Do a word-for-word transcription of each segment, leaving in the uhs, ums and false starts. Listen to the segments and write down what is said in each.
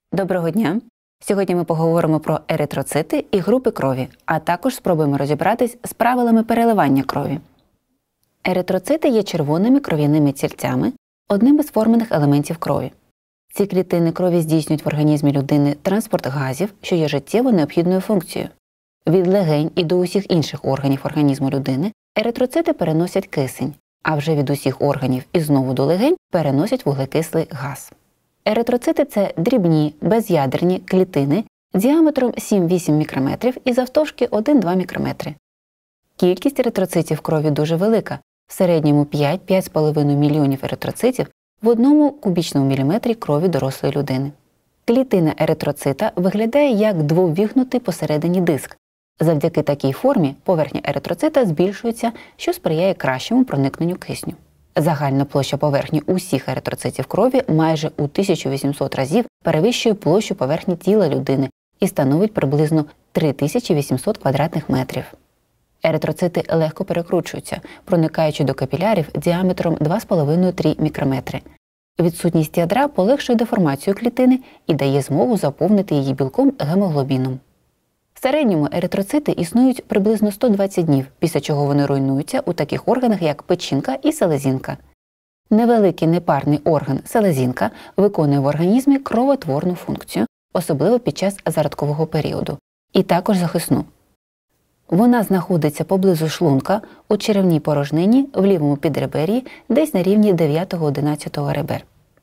Доброго дня! Сьогодні ми поговоримо про еритроцити і групи крові, а також спробуємо розібратись з правилами переливання крові. Еритроцити є червоними кров'яними тільцями, одним із формених елементів крові. Ці клітини крові здійснюють в організмі людини транспорт газів, що є життєво необхідною функцією. Від легень і до усіх інших органів організму людини еритроцити переносять кисень, а вже від усіх органів і знову до легень переносять вуглекислий газ. Еритроцити – це дрібні, без'ядерні клітини діаметром сім-вісім мікрометрів і завтовшки один-два мікрометри. Кількість еритроцитів в крові дуже велика – в середньому п'ять-п'ять з половиною мільйонів еритроцитів в одному кубічному міліметрі крові дорослої людини. Клітина еритроцита виглядає як двоввігнутий посередині диск. Завдяки такій формі поверхня еритроцита збільшується, що сприяє кращому проникненню кисню. Загальна площа поверхні усіх еритроцитів крові майже у тисячу вісімсот разів перевищує площу поверхні тіла людини і становить приблизно три тисячі вісімсот квадратних метрів. Еритроцити легко перекручуються, проникаючи до капілярів діаметром два з половиною - три мікрометри. Відсутність ядра полегшує деформацію клітини і дає змогу заповнити її білком гемоглобіном. В середньому еритроцити існують приблизно сто двадцять днів, після чого вони руйнуються у таких органах, як печінка і селезінка. Невеликий непарний орган селезінка виконує в організмі кровотворну функцію, особливо під час зародкового періоду, і також захисну. Вона знаходиться поблизу шлунка, у черевній порожнині, в лівому підребер'ї, десь на рівні дев'ятого-одинадцятого ребер.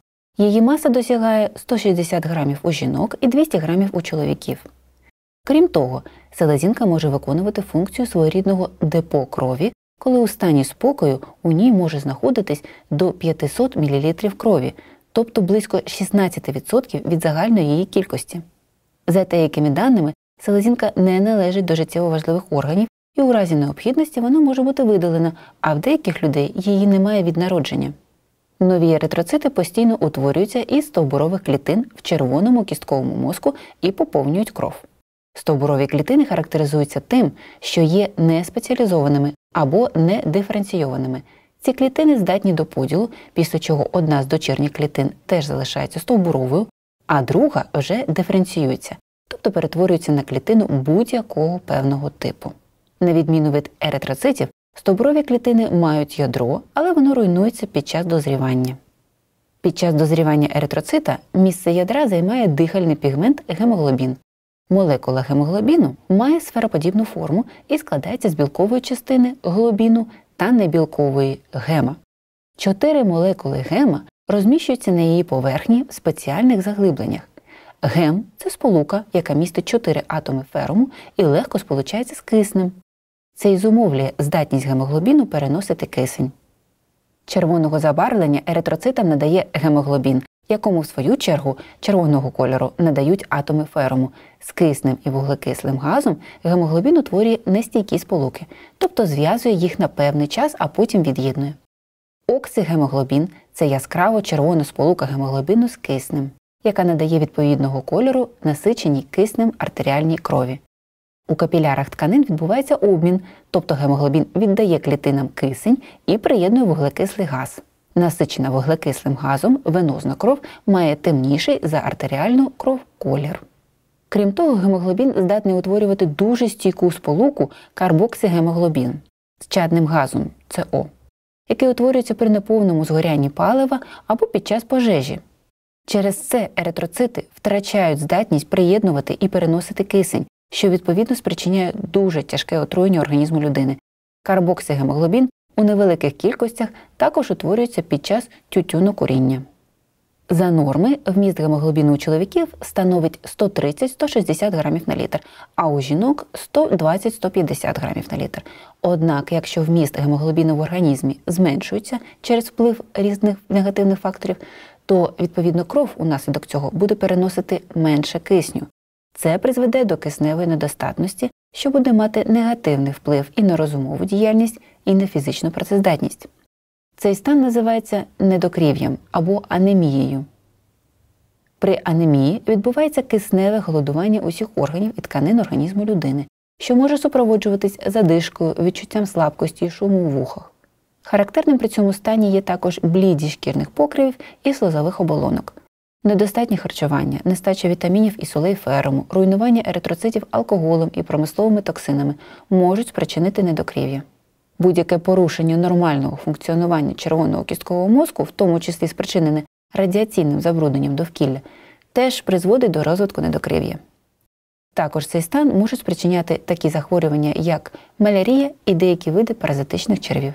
Її маса досягає сто шістдесят грамів у жінок і двісті грамів у чоловіків. Крім того, селезінка може виконувати функцію своєрідного депо крові, коли у стані спокою у ній може знаходитись до п'ятисот мілілітрів крові, тобто близько шістнадцять відсотків від загальної її кількості. За деякими даними, селезінка не належить до життєво важливих органів і у разі необхідності вона може бути видалена, а в деяких людей її немає від народження. Нові еритроцити постійно утворюються із стовбурових клітин в червоному кістковому мозку і поповнюють кров. Стовбурові клітини характеризуються тим, що є неспеціалізованими або недиференційованими. Ці клітини здатні до поділу, після чого одна з дочірніх клітин теж залишається стовбуровою, а друга вже диференціюється, тобто перетворюється на клітину будь-якого певного типу. На відміну від еритроцитів, стовбурові клітини мають ядро, але воно руйнується під час дозрівання. Під час дозрівання еритроцита місце ядра займає дихальний пігмент гемоглобін. Молекула гемоглобіну має сфероподібну форму і складається з білкової частини глобіну та небілкової гема. Чотири молекули гема розміщуються на її поверхні в спеціальних заглибленнях. Гем – це сполука, яка містить чотири атоми феруму і легко сполучається з киснем. Це й зумовлює здатність гемоглобіну переносити кисень. Червоного забарвлення еритроцитам надає гемоглобін, якому, в свою чергу, червоного кольору надають атоми феруму. З киснем і вуглекислим газом гемоглобін утворює нестійкі сполуки, тобто зв'язує їх на певний час, а потім від'єднує. Оксигемоглобін – це яскраво червона сполука гемоглобіну з киснем, яка надає відповідного кольору насиченій киснем артеріальній крові. У капілярах тканин відбувається обмін, тобто гемоглобін віддає клітинам кисень і приєднує вуглекислий газ. Насичена вуглекислим газом венозна кров має темніший за артеріальну кров колір. Крім того, гемоглобін здатний утворювати дуже стійку сполуку карбоксигемоглобін з чадним газом – це О, який утворюється при неповному згорянні палива або під час пожежі. Через це еритроцити втрачають здатність приєднувати і переносити кисень, що відповідно спричиняє дуже тяжке отруєння організму людини. Карбоксигемоглобін у невеликих кількостях також утворюється під час тютюнокуріння. За норми, вміст гемоглобіну у чоловіків становить сто тридцять - сто шістдесят грамів на літр, а у жінок – сто двадцять - сто п'ятдесят грамів на літр. Однак, якщо вміст гемоглобіну в організмі зменшується через вплив різних негативних факторів, то, відповідно, кров унаслідок цього буде переносити менше кисню. Це призведе до кисневої недостатності, що буде мати негативний вплив і на розумову діяльність, і на фізичну працездатність. Цей стан називається недокрів'ям або анемією. При анемії відбувається кисневе голодування усіх органів і тканин організму людини, що може супроводжуватись задишкою, відчуттям слабкості і шуму у вухах. Характерним при цьому стані є також блідість шкірних покривів і слизових оболонок. Недостатнє харчування, нестача вітамінів і солей феруму, руйнування еритроцитів алкоголем і промисловими токсинами можуть спричинити недокрів'я. Будь-яке порушення нормального функціонування червоного кісткового мозку, в тому числі спричинене радіаційним забрудненням довкілля, теж призводить до розвитку недокрів'я. Також цей стан може спричиняти такі захворювання, як малярія і деякі види паразитичних червів.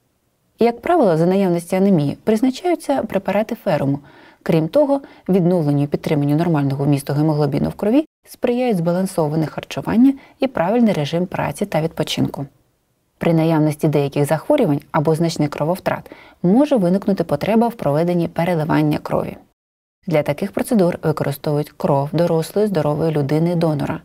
Як правило, за наявності анемії призначаються препарати феруму. Крім того, відновленню і підтриманню нормального вмісту гемоглобіну в крові сприяють збалансоване харчування і правильний режим праці та відпочинку. При наявності деяких захворювань або значних крововтрат може виникнути потреба в проведенні переливання крові. Для таких процедур використовують кров дорослої здорової людини-донора.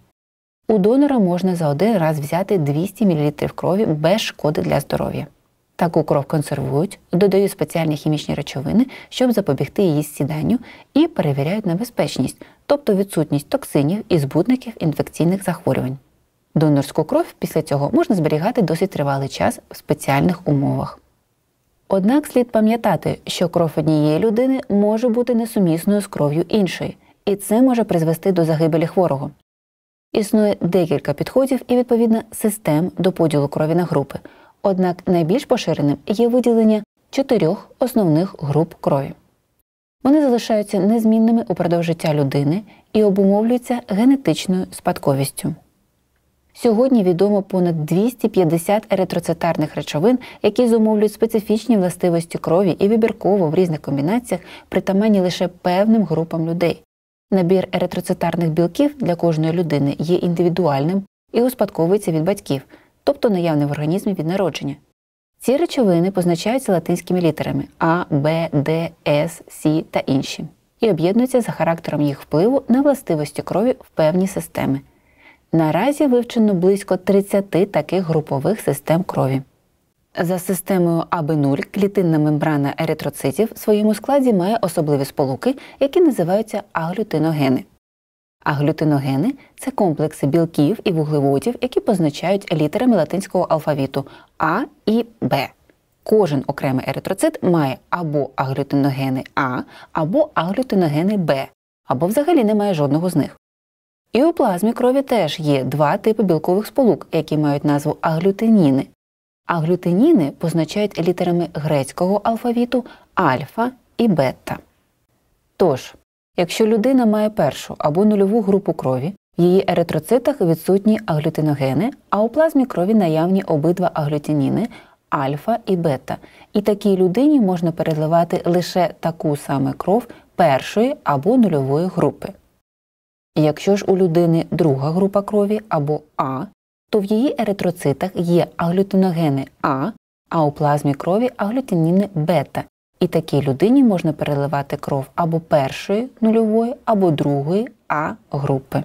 У донора можна за один раз взяти двісті мілілітрів крові без шкоди для здоров'я. Таку кров консервують, додають спеціальні хімічні речовини, щоб запобігти її зсіданню, і перевіряють на безпечність, тобто відсутність токсинів і збудників інфекційних захворювань. Донорську кров після цього можна зберігати досить тривалий час в спеціальних умовах. Однак слід пам'ятати, що кров однієї людини може бути несумісною з кров'ю іншої, і це може призвести до загибелі хворого. Існує декілька підходів і, відповідно, систем до поділу крові на групи. Однак найбільш поширеним є виділення чотирьох основних груп крові. Вони залишаються незмінними упродовж життя людини і обумовлюються генетичною спадковістю. Сьогодні відомо понад двісті п'ятдесят еритроцитарних речовин, які зумовлюють специфічні властивості крові і вибірково в різних комбінаціях притаманні лише певним групам людей. Набір еритроцитарних білків для кожної людини є індивідуальним і успадковується від батьків, тобто наявний в організмі від народження. Ці речовини позначаються латинськими літерами А, Б, Д, С, С та інші і об'єднуються за характером їх впливу на властивості крові в певні системи. Наразі вивчено близько тридцяти таких групових систем крові. За системою А Б нуль клітинна мембрана еритроцитів в своєму складі має особливі сполуки, які називаються аглютиногени. Аглютиногени – це комплекси білків і вуглеводів, які позначають літерами латинського алфавіту А і Б. Кожен окремий еритроцит має або аглютиногени А, або аглютиногени Б, або взагалі не має жодного з них. І у плазмі крові теж є два типи білкових сполук, які мають назву аглютиніни. Аглютиніни позначають літерами грецького алфавіту альфа і бета. Тож, якщо людина має першу або нульову групу крові, в її еритроцитах відсутні аглютиногени, а у плазмі крові наявні обидва аглютиніни – альфа і бета. І такій людині можна переливати лише таку саме кров першої або нульової групи. Якщо ж у людини друга група крові або А, то в її еритроцитах є аглютиногени А, а у плазмі крові аглютиніни бета. І такій людині можна переливати кров або першої нульової, або другої А групи.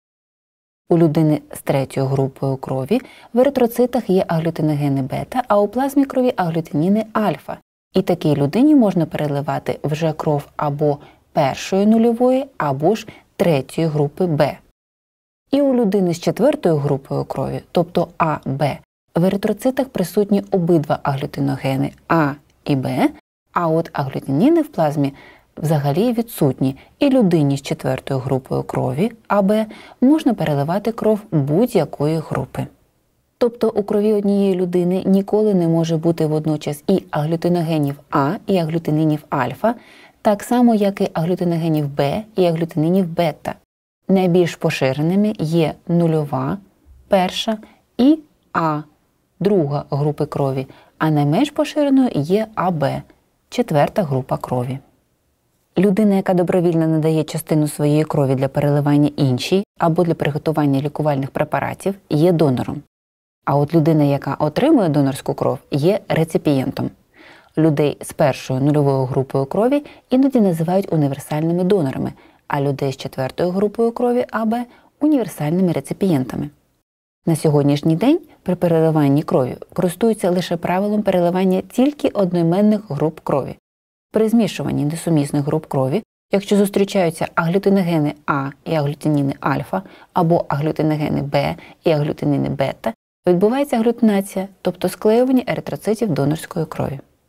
У людини з третьою групою крові в еритроцитах є аглютиногени бета, а у плазмі крові аглютиніни альфа. І такій людині можна переливати вже кров або першої нульової, або ж третьої групи Б. І у людини з четвертою групою крові, тобто А Б, в еритроцитах присутні обидва аглютиногени А і Б, а от аглютиніни в плазмі взагалі відсутні, і людині з четвертою групою крові А Б можна переливати кров будь-якої групи. Тобто у крові однієї людини ніколи не може бути водночас і аглютиногенів А, і аглютининів альфа, так само, як і аглютиногенів Б і аглютининів бета. Найбільш поширеними є нульова, перша і А, друга групи крові, а найменш поширеною є А Б, четверта група крові. Людина, яка добровільно надає частину своєї крові для переливання іншій або для приготування лікувальних препаратів, є донором. А от людина, яка отримує донорську кров, є реципієнтом. Людей з першою нульовою групою крові іноді називають універсальними донорами, а людей з четвертою групою крові А Б – універсальними реципієнтами. На сьогоднішній день при переливанні крові користуються лише правилом переливання тільки одноіменних груп крові. При змішуванні несумісних груп крові, якщо зустрічаються аглютиногени А і аглютиніни альфа, або аглютиногени Б і аглютиніни бета, відбувається аглютинація, тобто склеювання еритроцитів донорської крові.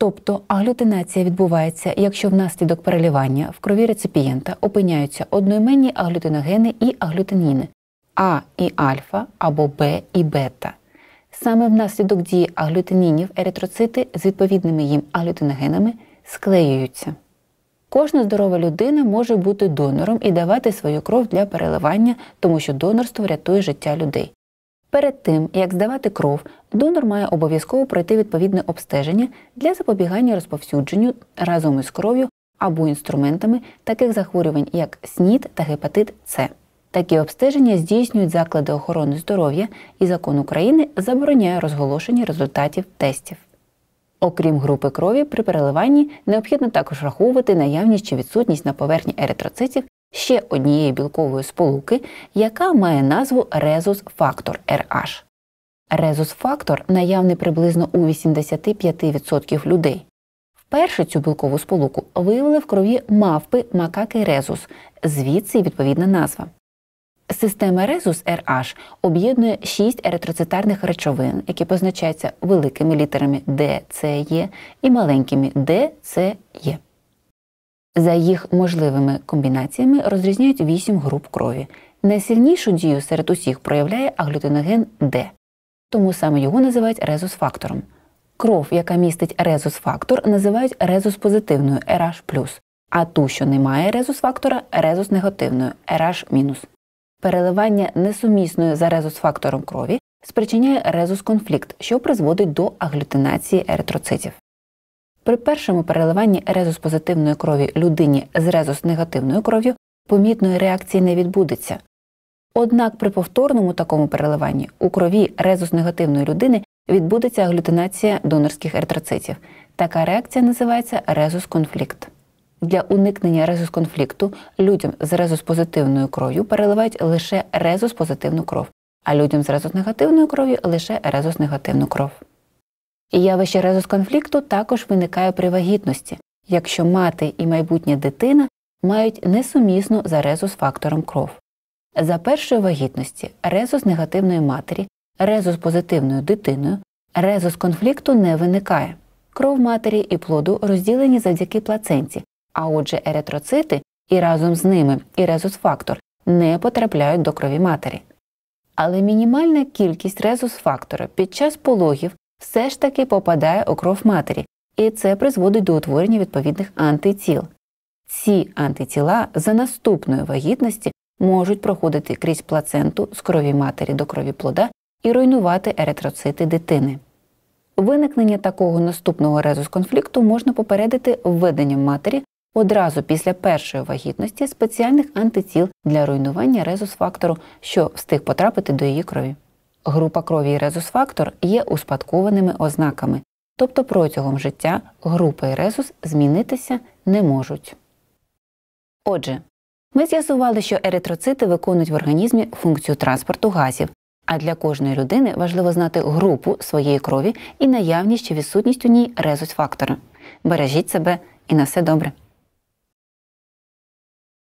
Тобто аглютинація відбувається, якщо внаслідок переливання в крові реципієнта опиняються одноіменні аглютиногени і аглютиніни А і альфа або Б і бета. Саме внаслідок дії аглютинінів еритроцити з відповідними їм аглютиногенами склеюються. Кожна здорова людина може бути донором і давати свою кров для переливання, тому що донорство рятує життя людей. Перед тим, як здавати кров, донор має обов'язково пройти відповідне обстеження для запобігання розповсюдженню разом із кров'ю або інструментами таких захворювань, як СНІД та гепатит С. Такі обстеження здійснюють заклади охорони здоров'я, і закон України забороняє розголошення результатів тестів. Окрім групи крові, при переливанні необхідно також враховувати наявність чи відсутність на поверхні еритроцитів ще однієї білкової сполуки, яка має назву резус-фактор ер аш. Резус-фактор наявний приблизно у вісімдесят п'ять відсотків людей. Вперше цю білкову сполуку виявили в крові мавпи макаки резус, звідси відповідна назва. Система резус-ер аш об'єднує шість еритроцитарних речовин, які позначаються великими літерами Д, С, Е і маленькими Д, С, Е. За їх можливими комбінаціями розрізняють вісім груп крові. Найсильнішу дію серед усіх проявляє аглютиноген Д, тому саме його називають резус-фактором. Кров, яка містить резус-фактор, називають резус-позитивною ер аш плюс, а ту, що не має резус-фактора, резус-негативною ер аш мінус. Переливання несумісної за резус-фактором крові спричиняє резус-конфлікт, що призводить до аглютинації еритроцитів. При першому переливанні резус-позитивної крові людині з резус-негативною кров'ю помітної реакції не відбудеться. Однак при повторному такому переливанні у крові резус-негативної людини відбудеться аглютинація донорських еритроцитів. Така реакція називається резус-конфлікт. Для уникнення резус-конфлікту людям з резус-позитивною кров'ю переливають лише резус-позитивну кров, а людям з резус-негативною кров'ю – лише резус-негативну кров. Явище резус-конфлікту також виникає при вагітності, якщо мати і майбутня дитина мають несумісну за резус-фактором кров. За першої вагітності резус-негативної матері, резус-позитивною дитиною резус-конфлікту не виникає. Кров матері і плоду розділені завдяки плаценті, а отже еритроцити і разом з ними і резус-фактор не потрапляють до крові матері. Але мінімальна кількість резус-фактора під час пологів все ж таки попадає у кров матері, і це призводить до утворення відповідних антитіл. Ці антитіла за наступної вагітності можуть проходити крізь плаценту з крові матері до крові плода і руйнувати еритроцити дитини. Виникнення такого наступного резус-конфлікту можна попередити введенням матері одразу після першої вагітності спеціальних антитіл для руйнування резус-фактору, що встиг потрапити до її крові. Група крові і резус-фактор є успадкованими ознаками, тобто протягом життя група і резус змінитися не можуть. Отже, ми з'ясували, що еритроцити виконують в організмі функцію транспорту газів, а для кожної людини важливо знати групу своєї крові і наявність чи відсутність у ній резус-фактора. Бережіть себе і на все добре!